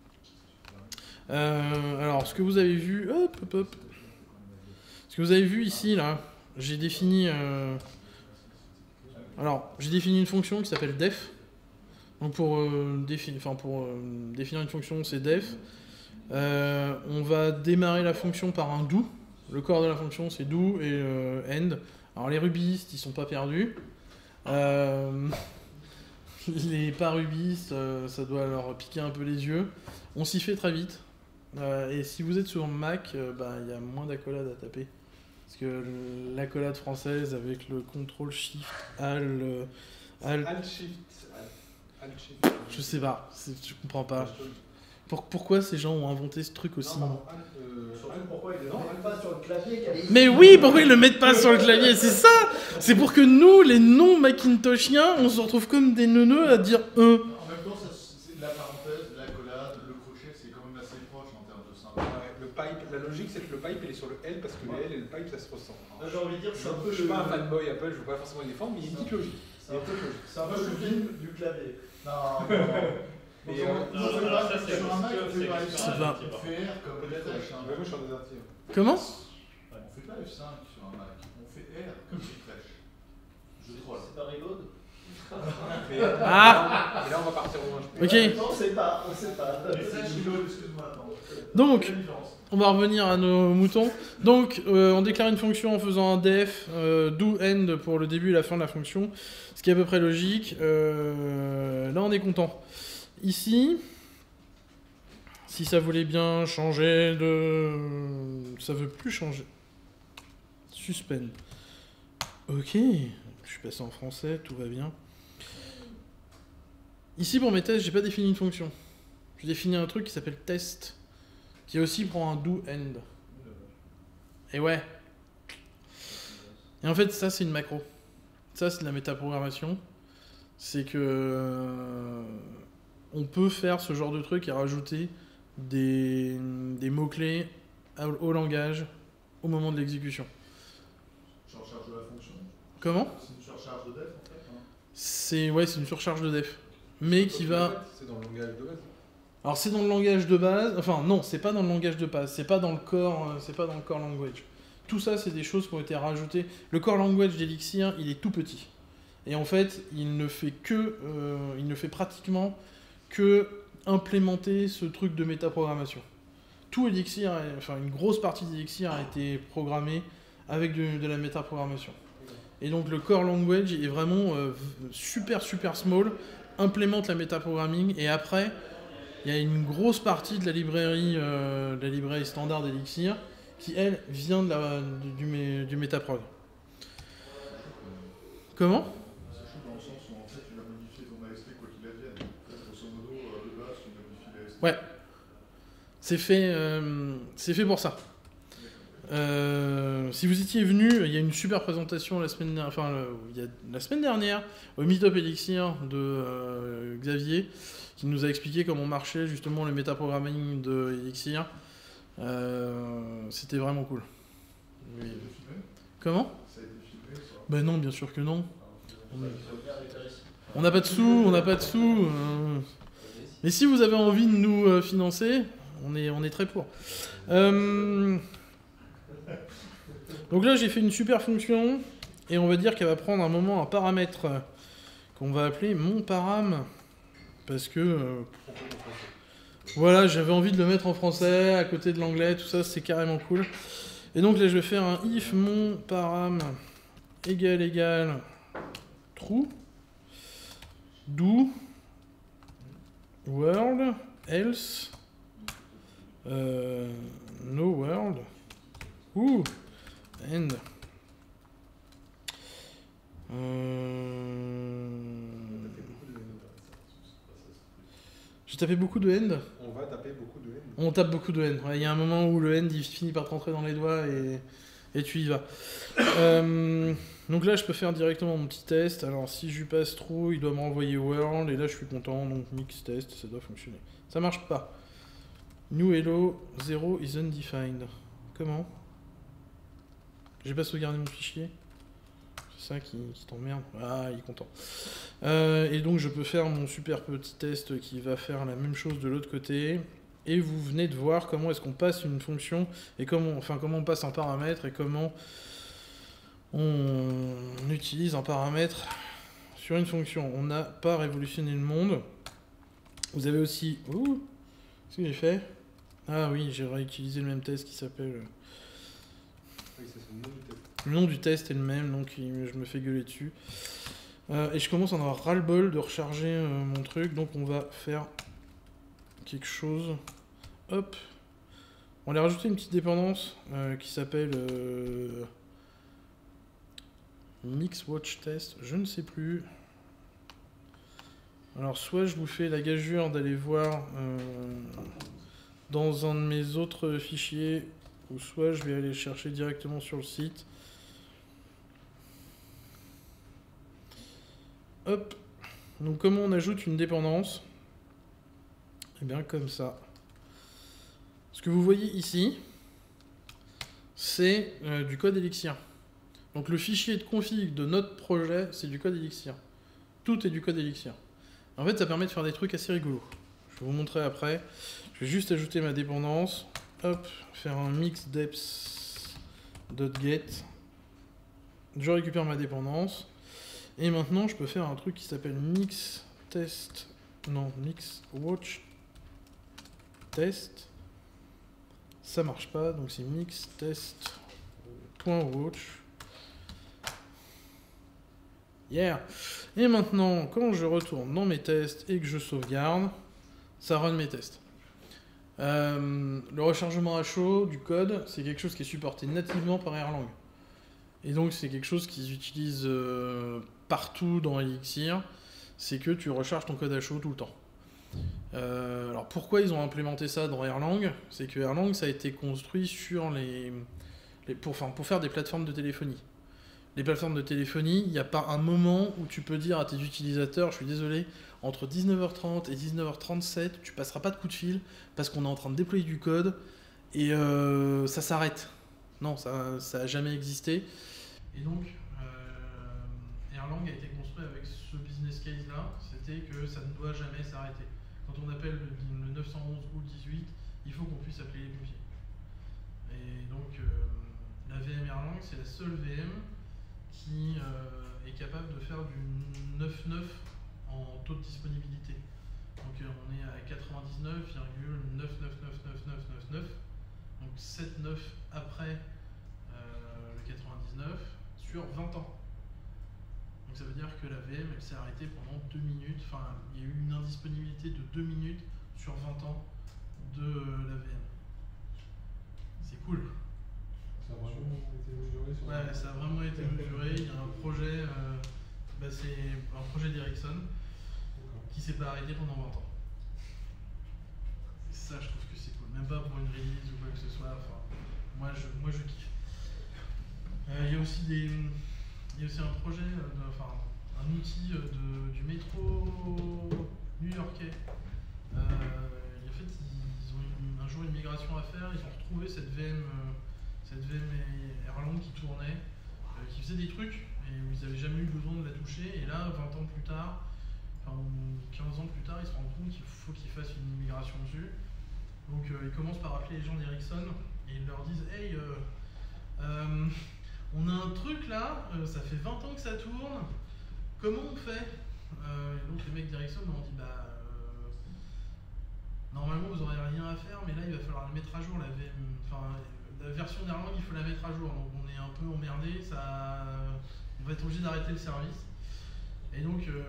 Euh, alors, ce que vous avez vu, hop, hop, hop. Ce que vous avez vu ici, là, j'ai défini. Euh, alors, j'ai défini une fonction qui s'appelle def. Donc pour, euh, défi- enfin, pour euh, définir une fonction, c'est def. Euh, on va démarrer la fonction par un do. Le corps de la fonction, c'est do et euh, end. Alors les rubistes, ils sont pas perdus. Euh, les pas rubistes, euh, ça doit leur piquer un peu les yeux. On s'y fait très vite. Euh, et si vous êtes sur Mac, euh, bah, y a moins d'accolades à taper. Parce que le- l'accolade française avec le contrôle shift al, euh, al- Alt shift. Alt shift. je sais pas, c'est- je comprends pas. Pour- pourquoi ces gens ont inventé ce truc aussi? Non, pardon, alt, euh, Surtout alt- pourquoi ils ne non, le alt- mettent pas sur le clavier qu'elle est- Mais oui, pourquoi ils le mettent pas sur le clavier? C'est ça. C'est pour que nous, les non-Macintoshiens, on se retrouve comme des neuneux à dire un. En même temps, ça, c'est la parenthèse, l'accolade, le crochet, c'est quand même assez proche en termes de syntaxe. Ouais, le pipe, la logique c'est que le pipe il est sur le L parce que le L et le pipe ça se ressemble. Là, j'ai envie de dire que c'est un peu Je suis le- pas un fanboy Apple, je veux pas forcément les défendre, mais il y a une petite logique. C'est un peu c'est un peu le film du clavier. Non, non. Mais, Mais euh, on non, fait alors pas ça, c'est sur un Mac, Xcode, on fait c'est pas Xcode. Ça va. F cinq, on fait R comme Peut-être flèche. avec un- Ouais, moi je suis en désertif. Comment? On fait pas F cinq sur un Mac, on fait R comme une flèche. Je troll. C'est pas reload. Mais, Ah. mais Et là, on va partir au moins. Ok. Ouais, non, on sait pas, on sait pas. Message Hugo, excuse-moi, attends. Donc, Quelle différence? on va revenir à nos moutons. Donc, euh, on déclare une fonction en faisant un def, euh, do end pour le début et la fin de la fonction, ce qui est à peu près logique. Euh, là, on est content. Ici, si ça voulait bien changer de... Ça veut plus changer. Suspend. Ok, je suis passé en français, tout va bien. Ici, pour mes tests, j'ai pas défini une fonction. J'ai défini un truc qui s'appelle test, qui aussi prend un do end. Et ouais. Et en fait, ça, c'est une macro. Ça, c'est de la métaprogrammation. C'est que... euh, on peut faire ce genre de truc et rajouter des, des mots-clés au, au langage au moment de l'exécution. Surcharge de la fonction. Comment ? C'est une surcharge de def en fait. Hein. C'est ouais, c'est une surcharge de def. Mais qui va... C'est dans le langage de base. Alors c'est dans le langage de base, enfin non, c'est pas dans le langage de base, c'est pas dans le core, euh, c'est pas dans le core language. Tout ça, c'est des choses qui ont été rajoutées. Le core language d'Elixir, il est tout petit. Et en fait, il ne fait que, euh, il ne fait pratiquement que implémenter ce truc de métaprogrammation. Tout Elixir, enfin une grosse partie d'Elixir a été programmée avec de, de la métaprogrammation. Et donc le core language est vraiment euh, super super small, implémente la métaprogramming et après il y a une grosse partie de la librairie, euh, de la librairie standard d'Elixir qui elle vient de la, du, du, du métaprog. Comment ? C'est chaud dans le sens où en fait tu vas modifier ton A S T quoi qu'il advienne. Grosso modo, euh, de base tu modifies l'A S T. Ouais. C'est fait, euh, c'est fait pour ça. Euh, si vous étiez venu, il y a une super présentation la semaine, dernière, enfin, le, il y a, la semaine dernière au Meetup Elixir de euh, Xavier qui nous a expliqué comment marchait justement le métaprogramming de Elixir. Euh, C'était vraiment cool. Ça a été filmé. Comment ? Ça a été filmé ça. Ben non, bien sûr que non. Il faut bien référer. On n'a pas de sous, on n'a pas de sous. euh. Mais si vous avez envie de nous euh, financer, on est, on est très pour. Euh, Donc là, j'ai fait une super fonction, et on va dire qu'elle va prendre un moment un paramètre euh, qu'on va appeler mon param, parce que euh, voilà, j'avais envie de le mettre en français, à côté de l'anglais, tout ça, c'est carrément cool. Et donc là, je vais faire un if mon param égal égal true, do world else euh, no world ouh end. Euh... J'ai tapé beaucoup de end. On va taper beaucoup de haine. On tape beaucoup de end. Ouais, il y a un moment où le end il finit par te rentrer dans les doigts et, et tu y vas. Euh, Donc là, je peux faire directement mon petit test. Alors si je lui passe true, il doit me renvoyer world et là je suis content. Donc mix test, ça doit fonctionner. Ça marche pas. New hello zero is undefined. Comment ? J'ai pas sauvegardé mon fichier. C'est ça qui, qui t'emmerde. Ah, il est content. Euh, et donc je peux faire mon super petit test qui va faire la même chose de l'autre côté. Et vous venez de voir comment est-ce qu'on passe une fonction et comment, enfin comment on passe un paramètre et comment on utilise un paramètre sur une fonction. On n'a pas révolutionné le monde. Vous avez aussi... Ouh, qu'est-ce que j'ai fait ? Ah oui, j'ai réutilisé le même test qui s'appelle... Oui, ça, c'est le nom du test. Le nom du test est le même, donc il- je me fais gueuler dessus. Euh, et je commence à en avoir ras-le-bol de recharger euh, mon truc, donc on va faire quelque chose. Hop. On va rajouter une petite dépendance euh, qui s'appelle euh, Mix Watch Test, je ne sais plus. Alors soit je vous fais la gageure d'aller voir euh, dans un de mes autres fichiers, ou soit je vais aller chercher directement sur le site. Hop. Donc comment on ajoute une dépendance ? Eh bien comme ça. Ce que vous voyez ici, c'est euh, du code Elixir. Donc le fichier de config de notre projet, c'est du code Elixir. Tout est du code Elixir. En fait, ça permet de faire des trucs assez rigolos. Je vais vous montrer après. Je vais juste ajouter ma dépendance. Hop, faire un mix deps.get. Je récupère ma dépendance. Et maintenant, je peux faire un truc qui s'appelle mix test Non, mix watch test. Ça marche pas, donc c'est mix test point watch. Yeah. Et maintenant, quand je retourne dans mes tests et que je sauvegarde, ça run mes tests. Euh, le rechargement à chaud du code, c'est quelque chose qui est supporté nativement par Erlang. Et donc c'est quelque chose qu'ils utilisent euh, partout dans Elixir, c'est que tu recharges ton code à chaud tout le temps. Euh, alors pourquoi ils ont implémenté ça dans Erlang? C'est que Erlang, ça a été construit sur les, les pour, enfin, pour faire des plateformes de téléphonie. Les plateformes de téléphonie, il n'y a pas un moment où tu peux dire à tes utilisateurs, je suis désolé, entre dix-neuf heures trente et dix-neuf heures trente-sept, tu passeras pas de coup de fil parce qu'on est en train de déployer du code et euh, ça s'arrête. Non, ça n'a jamais existé. Et donc, euh, Erlang a été construit avec ce business case-là, c'était que ça ne doit jamais s'arrêter. Quand on appelle le, le neuf cent onze ou le dix-huit, il faut qu'on puisse appeler les pompiers. Et donc, euh, la V M Erlang, c'est la seule V M qui euh, est capable de faire du neuf neuf en taux de disponibilité. Donc euh, on est à quatre-vingt-dix-neuf virgule neuf neuf neuf neuf neuf neuf neuf, donc sept neuf après euh, le quatre-vingt-dix-neuf sur vingt ans. Donc ça veut dire que la V M elle s'est arrêtée pendant deux minutes, enfin il y a eu une indisponibilité de deux minutes sur vingt ans de euh, la V M. C'est cool. Ça a vraiment été mesuré sur Ouais, ça a vraiment été mesuré. Il y a un projet, euh, bah c'est un projet d'Ericsson qui s'est pas arrêté pendant vingt ans. Et ça, je trouve que c'est cool. Même pas pour une release ou quoi que ce soit. Enfin, moi, je, moi, je kiffe. Euh, il y a aussi des, il y a aussi un projet, de, enfin, un outil de, du métro new-yorkais. Euh, en fait, ils ont une, un jour une migration à faire. Ils ont retrouvé cette V M. Euh, cette V M Erlang qui tournait, euh, qui faisait des trucs, et où ils n'avaient jamais eu besoin de la toucher, et là, vingt ans plus tard, enfin quinze ans plus tard, ils se rendent compte qu'il faut qu'ils fassent une migration dessus. Donc euh, ils commencent par appeler les gens d'Ericsson, et ils leur disent « Hey, euh, euh, on a un truc là, euh, ça fait vingt ans que ça tourne, comment on fait ?» euh, Et donc les mecs d'Ericsson m'ont dit « Bah, euh, normalement vous n'aurez rien à faire, mais là il va falloir la mettre à jour, la V M, enfin, la version d'Erlang, il faut la mettre à jour, donc on est un peu emmerdé, ça, on va être obligé d'arrêter le service. Et donc, euh,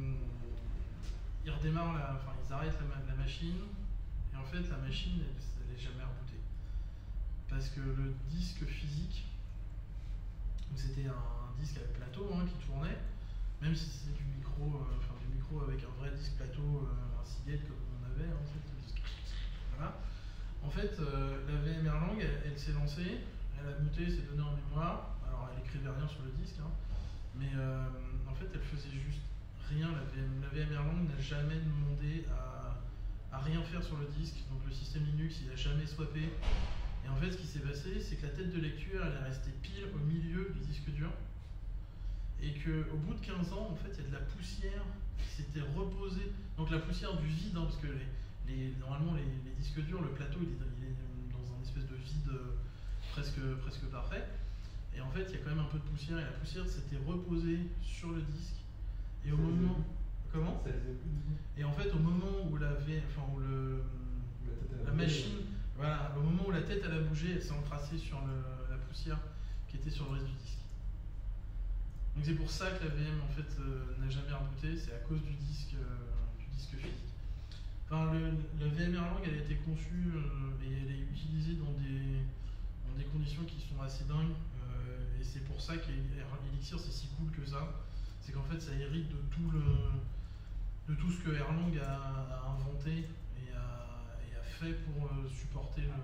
ils redémarrent, la, enfin ils arrêtent la, la machine, et en fait la machine, elle n'est jamais rebootée. Parce que le disque physique, c'était un, un disque avec plateau hein, qui tournait, même si c'était du micro, euh, enfin du micro avec un vrai disque plateau, euh, un Seagate comme on avait, hein, c'était, voilà. En fait, euh, la V M Erlang, elle, elle s'est lancée, elle a booté ses données en mémoire, alors elle écrivait rien sur le disque, hein, mais euh, en fait elle faisait juste rien. La V M, la V M Erlang n'a jamais demandé à, à rien faire sur le disque, donc le système Linux il a jamais swappé. Et en fait ce qui s'est passé, c'est que la tête de lecture elle est restée pile au milieu du disque dur, et qu'au bout de quinze ans, en fait il y a de la poussière qui s'était reposée, donc la poussière du vide, hein, parce que les Les, normalement, les, les disques durs, le plateau, il est, il est dans un espèce de vide euh, presque, presque parfait. Et en fait, il y a quand même un peu de poussière, et la poussière s'était reposée sur le disque. Et au Ça moment... Comment Ça les a plus du tout. Et en fait, au moment où la, v... enfin, où le... la machine, voilà, au moment où la tête elle a bougé, elle s'est encrassée sur le, la poussière qui était sur le reste du disque. Donc c'est pour ça que la V M en fait euh, n'a jamais rebooté, c'est à cause du disque, euh, du disque physique. Enfin, le, la V M Erlang elle a été conçue euh, et elle est utilisée dans des, dans des conditions qui sont assez dingues, euh, et c'est pour ça qu'Elixir c'est si cool que ça. C'est qu'en fait ça hérite de tout, le, de tout ce que Erlang a, a inventé et a, et a fait pour euh, supporter le,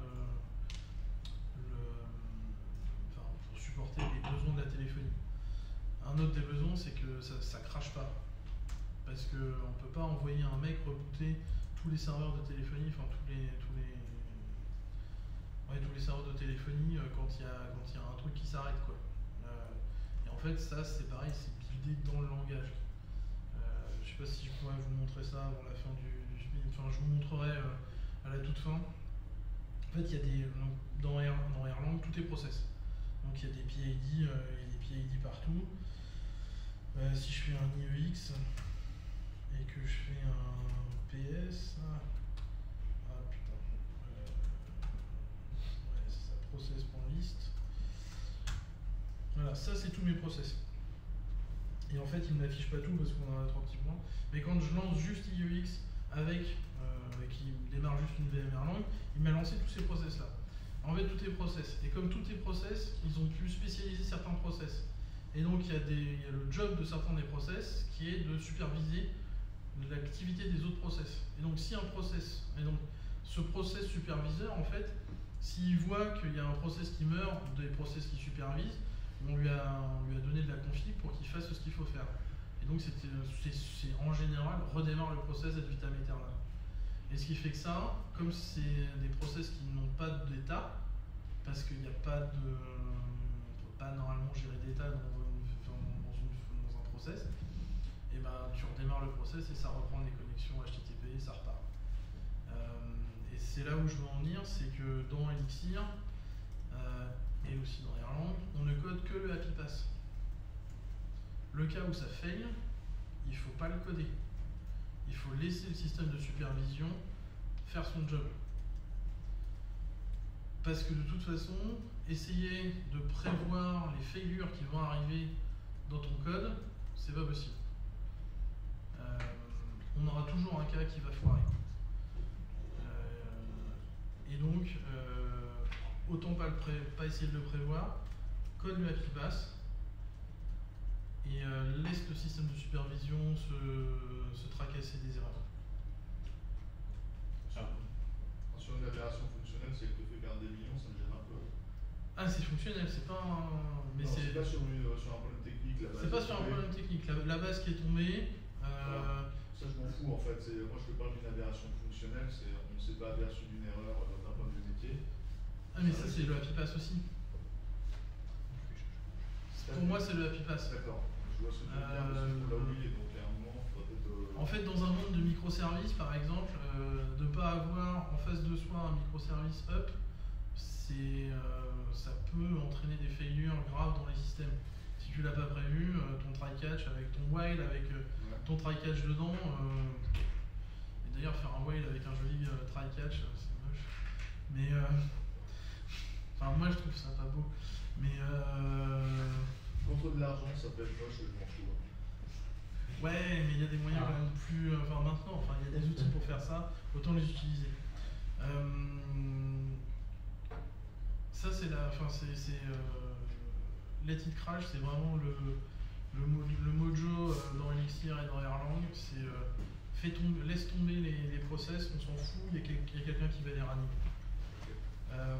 le, enfin, pour supporter les besoins de la téléphonie. Un autre des besoins c'est que ça, ça crache pas. Parce qu'on ne peut pas envoyer un mec rebooter tous les serveurs de téléphonie, enfin tous les, tous les, ouais, tous les serveurs de téléphonie euh, quand il y a, quand il y a un truc qui s'arrête quoi. Euh, et en fait ça c'est pareil, c'est buildé dans le langage. Euh, je sais pas si je pourrais vous montrer ça avant la fin du, du speed, enfin je vous montrerai euh, à la toute fin. En fait il y a des, dans, Air, dans Erlang tout est process. Donc il y a des P I D, euh, il y a des P I D partout. Euh, si je fais un I E X, et que je fais un P S. Ah putain. Euh, ouais, c'est ça, process.list. Voilà, ça c'est tous mes process. Et en fait, il ne m'affiche pas tout parce qu'on en a trois petits points. Mais quand je lance juste I E X avec, euh, qui démarre juste une V M Erlang, il m'a lancé tous ces process là. En fait, tous les process. Et comme tous les process, ils ont pu spécialiser certains process. Et donc, il y, a des, il y a le job de certains des process qui est de superviser l'activité des autres process. Et donc, si un process, et donc ce process superviseur, en fait, s'il voit qu'il y a un process qui meurt, ou des process qui supervisent, on lui a, on lui a donné de la config pour qu'il fasse ce qu'il faut faire. Et donc, c'est en général, redémarre le process ad vitam aeternam. Et ce qui fait que ça, comme c'est des process qui n'ont pas d'état, parce qu'il n'y a pas de... on ne peut pas normalement gérer d'état dans, dans, dans, une- dans un process, et ben tu redémarres le process et ça reprend les connexions H T T P et ça repart. Euh, et c'est là où je veux en venir, c'est que dans Elixir, euh, et aussi dans Erlang, on ne code que le happy pass. Le cas où ça faille, il ne faut pas le coder. Il faut laisser le système de supervision faire son job. Parce que de toute façon, essayer de prévoir les failures qui vont arriver dans ton code, c'est pas possible. Euh, on aura toujours un cas qui va foirer. Euh, et donc, euh, autant pas, le pré pas essayer de le prévoir, code le happy pass, et euh, laisse le système de supervision se, se tracasser des erreurs. Sur une aberration fonctionnelle, si elle te fait perdre des millions, ça me gêne un peu. Ah, c'est fonctionnel, c'est pas un... Mais c'est c'est pas sur, une, sur un problème technique. La base c'est pas est sur un tombée. problème technique. La, la base qui est tombée... Euh... Voilà. Ça, je m'en fous en fait. Moi, je te parle d'une aberration fonctionnelle. On ne s'est pas aperçu d'une erreur d'un point de vue métier. Ah, mais ça, c'est le happy pass aussi. Pour moi, c'est le happy pass. D'accord. Je vois ce que tu veux dire, parce que je l'ai oublié. Donc, à un moment, il faudra peut-être. Euh... En fait, dans un monde de microservices, par exemple, euh, de ne pas avoir en face de soi un microservice up, c'est, euh, ça peut entraîner des failures graves dans les systèmes. Si tu l'as pas prévu, euh, ton try-catch avec ton while, avec euh, ouais. ton try-catch dedans, euh, et d'ailleurs faire un while avec un joli euh, try-catch, euh, c'est moche. Mais, euh, enfin moi je trouve ça pas beau. Mais euh, contre de l'argent, ça peut être moche, je m'en fous. Ouais, mais il y a des moyens quand même plus. Euh, enfin, maintenant, enfin, il y a des outils pour faire ça, autant les utiliser. Euh, ça, c'est la. Enfin, c'est. Euh, Let It Crash, c'est vraiment le, le, mo, le mojo euh, dans Elixir et dans Erlang. C'est. Euh, fais tomber, laisse tomber les, les process, on s'en fout, il y a, quel, y a quelqu'un qui va les ranimer. Euh,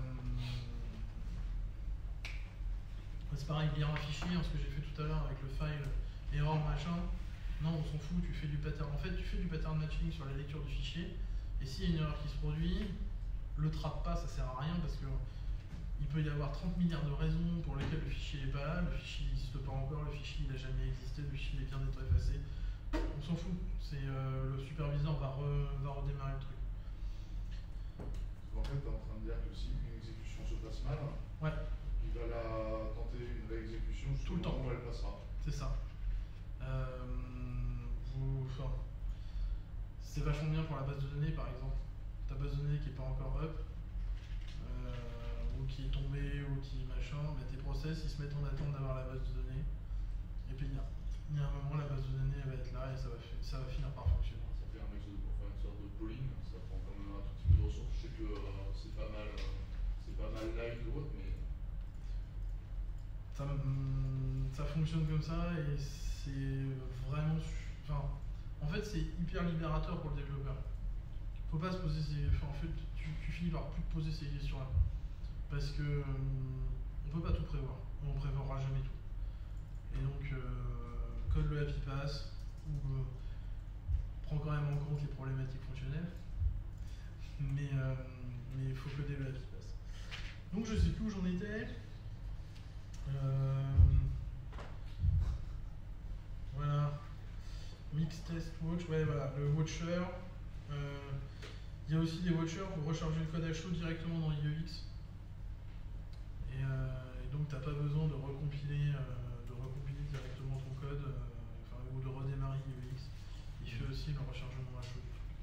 c'est pareil, lire un fichier, hein, ce que j'ai fait tout à l'heure avec le file error machin. Non, on s'en fout, tu fais du pattern. En fait, tu fais du pattern matching sur la lecture du fichier, et s'il y a une erreur qui se produit, le trappe pas, ça sert à rien parce que il peut y avoir trente milliards de raisons pour lesquelles le fichier n'est pas là, le fichier n'existe pas encore, le fichier il n'a jamais existé, le fichier vient d'être effacé. On s'en fout, c'est euh, le superviseur va, re, va redémarrer le truc. En fait, tu es en train de dire que si une exécution se passe mal, ouais. il va la tenter une réexécution tout le temps où elle passera. C'est ça. Euh, vous, enfin, c'est vachement bien pour la base de données par exemple. Ta base de données qui n'est pas encore up, euh, ou qui est tombée, ou qui machin, bah, tes process ils se mettent en attente d'avoir la base de données. Et puis il y a, il y a un moment, la base de données elle va être là et ça va, ça va finir par fonctionner. Ça fait un mec pour faire une sorte de polling, ça prend quand même un tout petit peu de ressources. Je sais que euh, c'est pas mal, euh, c'est pas mal live ou autre, mais. Ça, ça fonctionne comme ça et c'est vraiment. Enfin, en fait, c'est hyper libérateur pour le développeur. Faut pas se poser ces. Enfin, en fait, tu, tu finis par plus te poser ces questions-là. Parce que euh, on peut pas tout prévoir. On ne prévoira jamais tout. Et donc, euh, code le happy pass ou euh, prend quand même en compte les problématiques fonctionnelles. Mais euh, mais il faut coder le happy pass. Donc, je sais plus où j'en étais. Euh, voilà. Mix test watch, ouais voilà, le watcher. Euh, il y a aussi des watchers pour recharger le code à chaud directement dans I E X. Et, euh, et donc t'as pas besoin de recompiler, euh, de recompiler directement ton code, euh, enfin, ou de redémarrer I E X. Il fait aussi facile, le rechargement à chaud.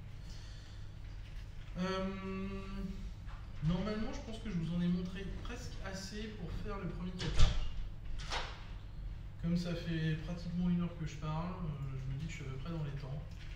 Euh, normalement, je pense que je vous en ai montré presque assez pour faire le premier kata. Comme ça fait pratiquement une heure que je parle, euh, je me dis que je suis à peu près dans les temps.